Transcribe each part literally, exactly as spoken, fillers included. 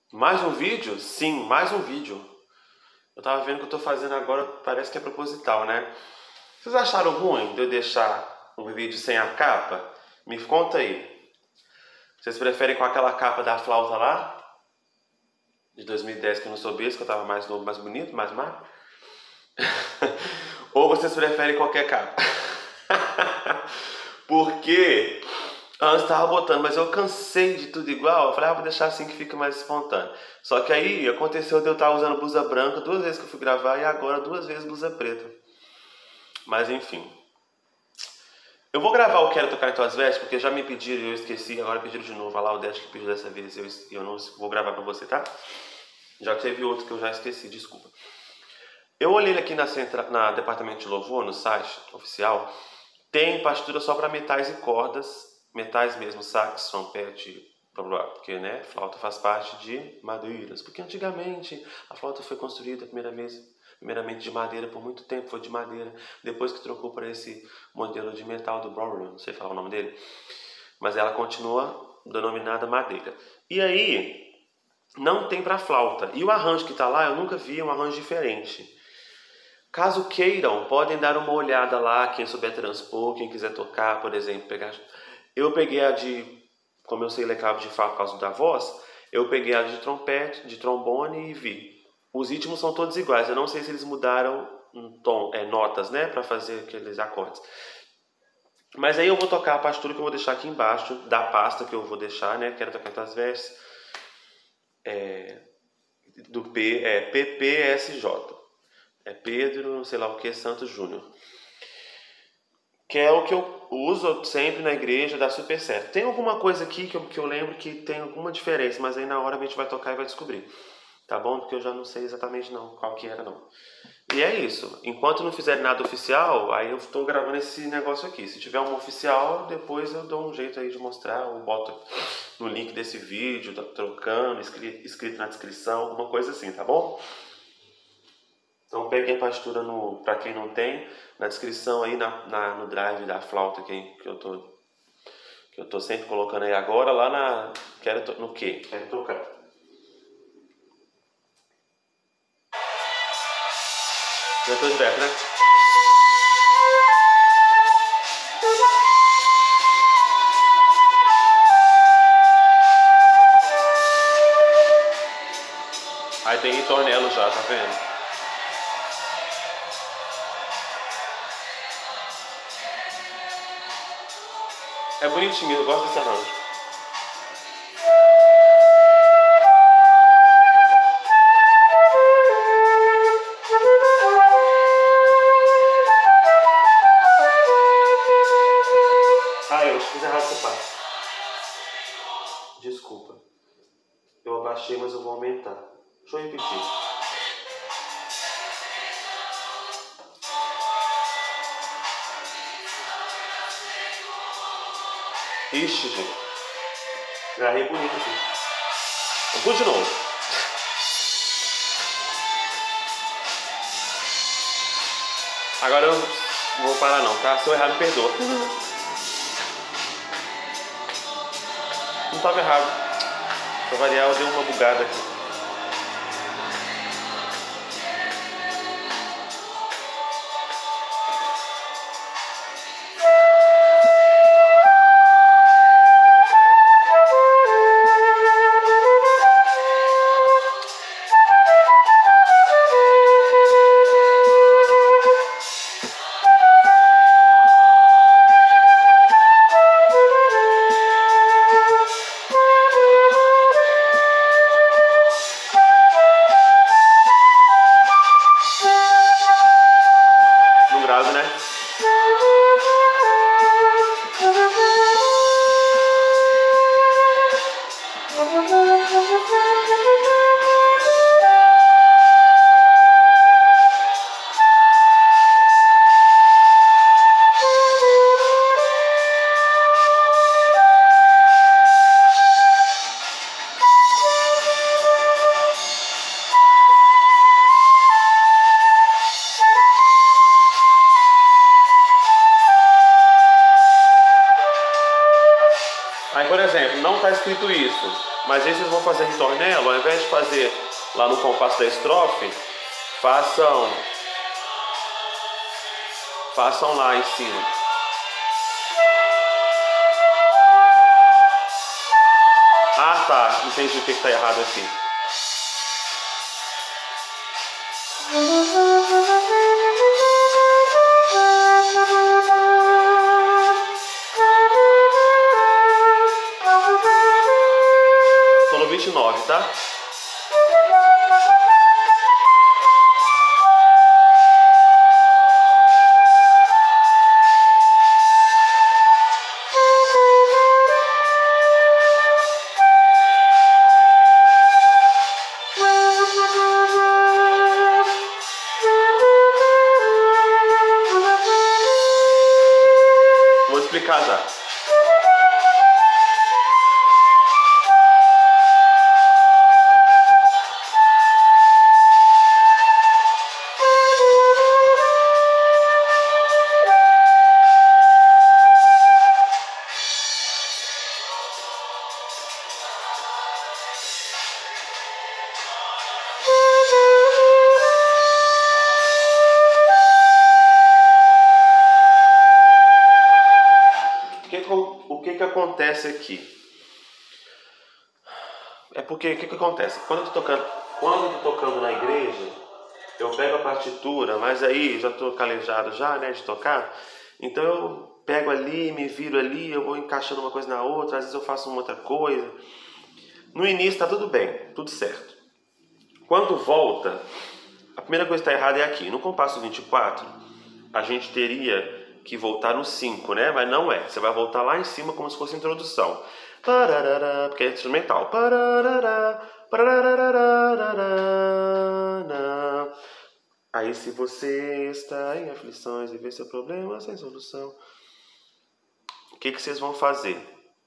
Mais um vídeo? Sim, mais um vídeo. Eu tava vendo o que eu tô fazendo agora, parece que é proposital, né? Vocês acharam ruim de eu deixar um vídeo sem a capa? Me conta aí. Vocês preferem com aquela capa da flauta lá? De dois mil e dez, que eu não soube isso, que eu tava mais novo, mais bonito, mais magro? Ou vocês preferem qualquer capa? Porque antes tava botando, mas eu cansei de tudo igual. Eu falei, ah, vou deixar assim que fica mais espontâneo. Só que aí aconteceu de eu estar usando blusa branca duas vezes que eu fui gravar e agora duas vezes blusa preta. Mas enfim. Eu vou gravar o Quero Tocar em Tuas Vestes, porque já me pediram e eu esqueci, agora pediram de novo. Olha lá, o Dash que pediu dessa vez, eu, eu não vou gravar pra você, tá? Já teve outro que eu já esqueci, desculpa. Eu olhei aqui na, centra, na Departamento de Louvor, no site oficial, tem partitura só para metais e cordas, metais mesmo, sax, trompete, blá blá, porque né, flauta faz parte de madeiras, porque antigamente a flauta foi construída primeira vez, primeiramente de madeira, por muito tempo foi de madeira, depois que trocou para esse modelo de metal do Brown, não sei falar o nome dele, mas ela continua denominada madeira. E aí, não tem para flauta, e o arranjo que está lá, eu nunca vi um arranjo diferente. Caso queiram, podem dar uma olhada lá, quem souber transpor, quem quiser tocar, por exemplo, pegar... Eu peguei a de, como eu sei ler cabo de Fá por causa da voz, eu peguei a de trompete, de trombone e vi. Os ritmos são todos iguais, eu não sei se eles mudaram um tom, é, notas, né, para fazer aqueles acordes. Mas aí eu vou tocar a partitura que eu vou deixar aqui embaixo, da pasta que eu vou deixar, né, Quero Tocar em Tuas Vestes, é, do P, é, P P S J. É Pedro, não sei lá o que, Santos Júnior. Que é o que eu uso sempre na igreja, dá super certo. Tem alguma coisa aqui que eu, que eu lembro que tem alguma diferença, mas aí na hora a gente vai tocar e vai descobrir. Tá bom? Porque eu já não sei exatamente não qual que era não. E é isso. Enquanto não fizerem nada oficial, aí eu estou gravando esse negócio aqui. Se tiver um oficial, depois eu dou um jeito aí de mostrar, ou boto no link desse vídeo, trocando, escrito, escrito na descrição, alguma coisa assim, tá bom? Então peguem a partitura, para quem não tem, na descrição aí na, na, no drive da flauta que, que, eu tô, que eu tô sempre colocando aí agora, lá na... Quero to, no quê? Quero tocar. Já tô liberto, né? Aí tem ritornelo já, tá vendo? É bonitinho, eu gosto desse arranjo. Ah, eu fiz errado essa parte. Desculpa. Eu abaixei, mas eu vou aumentar. Deixa eu repetir. Ixi, gente. Agarrei bonito aqui. Vou de novo. Agora eu não vou parar não, tá? Se eu errar, me perdoa. Não estava errado. Pra variar, eu dei uma bugada aqui. Né? Aí, por exemplo, não está escrito isso, Mas aí vocês vão fazer ritornelo, ao invés de fazer lá no compasso da estrofe, façam, façam lá em cima. Ah, tá, entendi o que está errado aqui. Tô no vinte e nove, tá? Vou explicar já. O que que acontece aqui? É porque, o que que acontece? Quando eu tô tocando, quando eu tô tocando na igreja, eu pego a partitura, mas aí já tô calejado já, né, de tocar, então eu pego ali, me viro ali, eu vou encaixando uma coisa na outra, às vezes eu faço uma outra coisa. No início tá tudo bem, tudo certo. Quando volta, a primeira coisa que está errada é aqui. No compasso vinte e quatro, a gente teria que voltar no cinco, né? Mas não é. Você vai voltar lá em cima como se fosse introdução. Pararara, porque é instrumental. Pararara, pararara. Aí se você está em aflições e vê seu problema sem solução, o que que vocês vão fazer?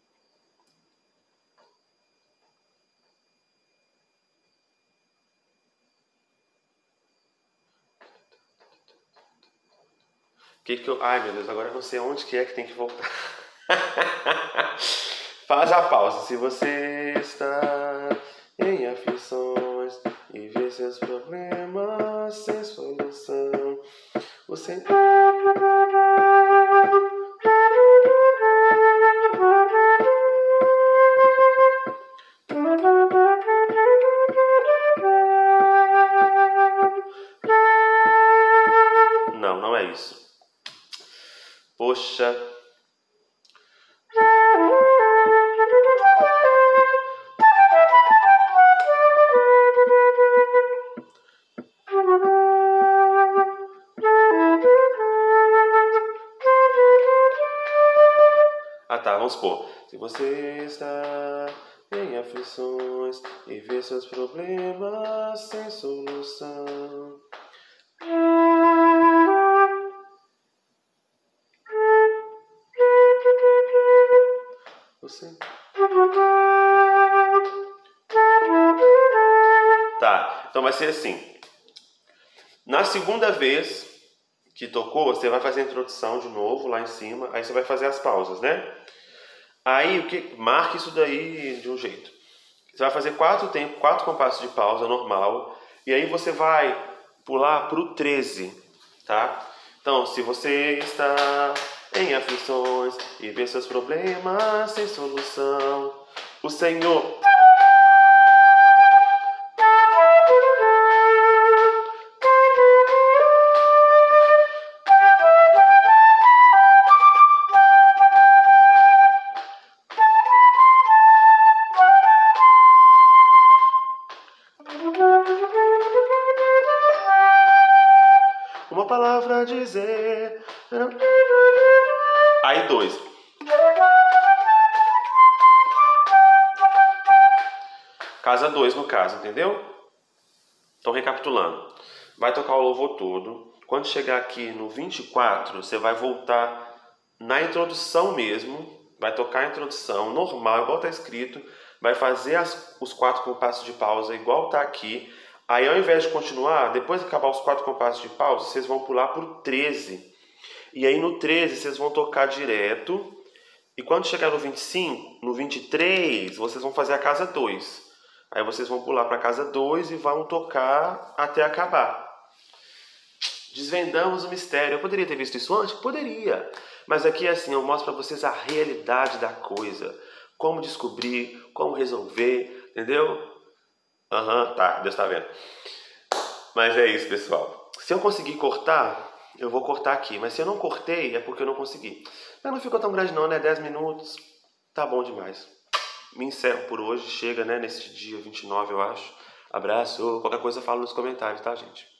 Que que eu... Ai, meu Deus, agora eu não sei onde que é que tem que voltar. Faz a pausa. Se você está em aflições e vê seus problemas sem solução, você... Não, não é isso. Poxa. Ah tá, vamos supor. Se você está em aflições e vê seus problemas sem solução, você... Tá, então vai ser assim. Na segunda vez que tocou, você vai fazer a introdução de novo lá em cima, aí você vai fazer as pausas, né? Aí, o que marca isso daí de um jeito. Você vai fazer quatro tempos, quatro compassos de pausa normal, e aí você vai pular pro treze, tá? Então, se você está em aflições e vê seus problemas sem solução, o Senhor... Uma palavra a dizer. Aí dois. Casa dois no caso, entendeu? Então recapitulando. Vai tocar o louvor todo. Quando chegar aqui no vinte e quatro, você vai voltar na introdução mesmo. Vai tocar a introdução normal, igual está escrito. Vai fazer as, os quatro compassos de pausa igual está aqui. Aí, ao invés de continuar, depois de acabar os quatro compassos de pausa, vocês vão pular para o treze. E aí, no treze, vocês vão tocar direto. E quando chegar no vinte e cinco, no vinte e três, vocês vão fazer a casa dois. Aí vocês vão pular para a casa dois e vão tocar até acabar. Desvendamos o mistério. Eu poderia ter visto isso antes? Poderia. Mas aqui é assim, eu mostro para vocês a realidade da coisa. Como descobrir, como resolver, entendeu? Aham, uhum, tá, Deus tá vendo. Mas é isso, pessoal. Se eu conseguir cortar, eu vou cortar aqui. Mas se eu não cortei, é porque eu não consegui. Mas não ficou tão grande não, né? dez minutos, tá bom demais. Me encerro por hoje, chega, né? Nesse dia vinte e nove, eu acho. Abraço, qualquer coisa fala nos comentários, tá, gente?